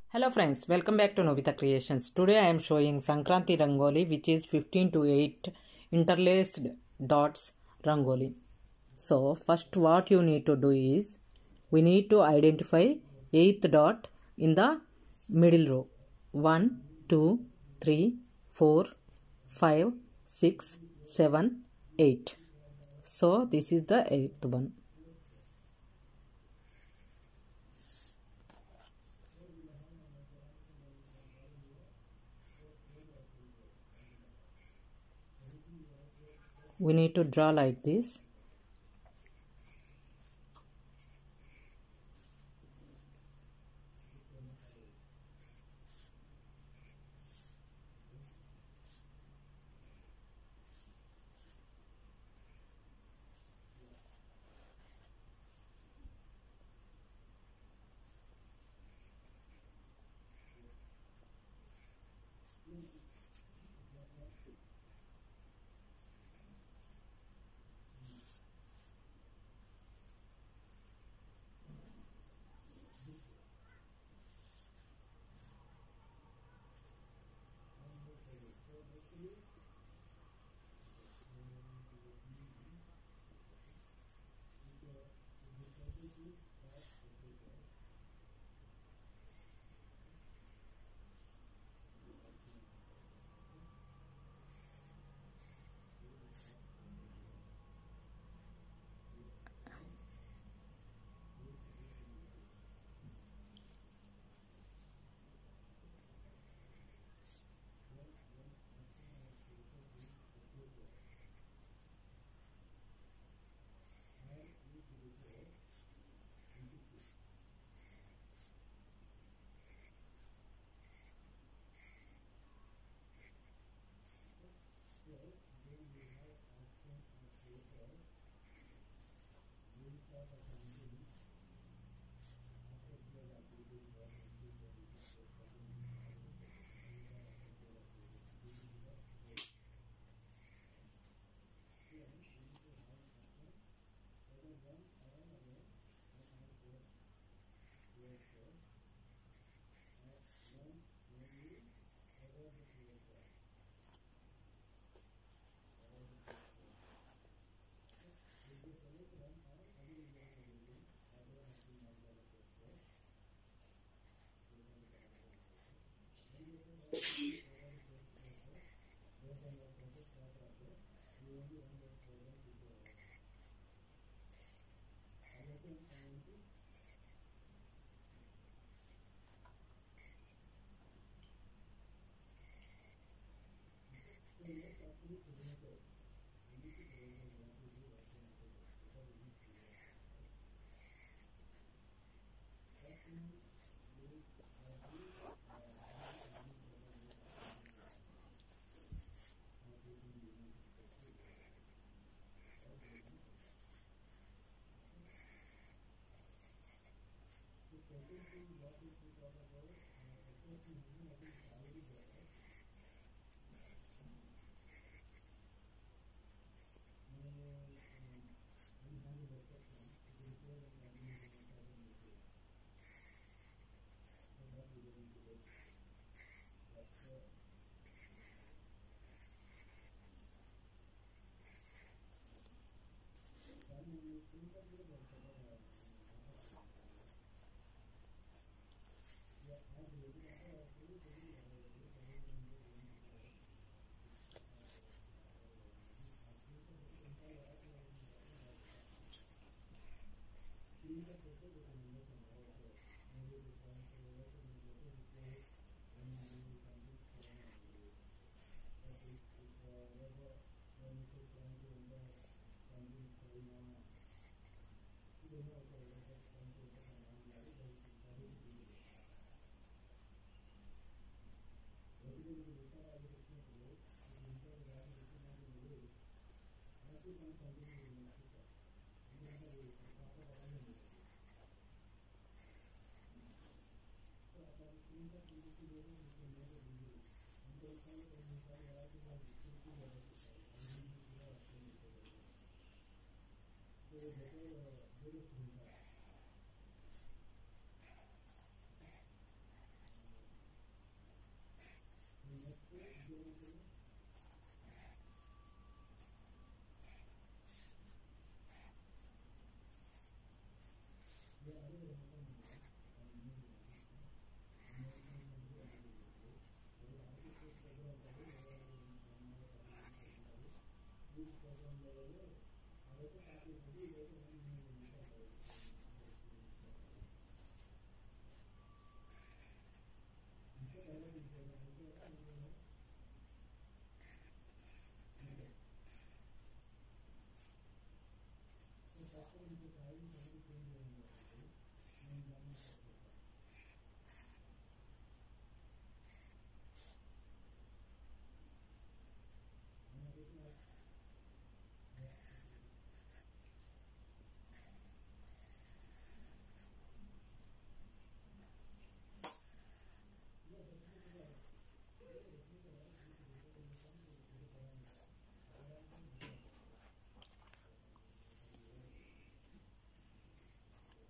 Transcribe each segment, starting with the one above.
Hello friends, welcome back to Nobita Creations. Today I am showing Sankranti Rangoli, which is 15 to 8 interlaced dots Rangoli. So first what you need to do is, we need to identify 8th dot in the middle row. 1, 2, 3, 4, 5, 6, 7, 8. So this is the 8th one. We need to draw like this.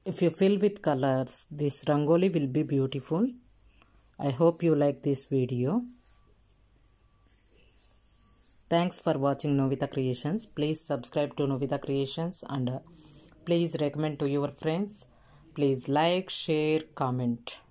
If you fill with colors, this rangoli will be beautiful. I hope you like this video. Thanks for watching Novita Creations. Please subscribe to Novita Creations and please recommend to your friends. Please like, share, comment.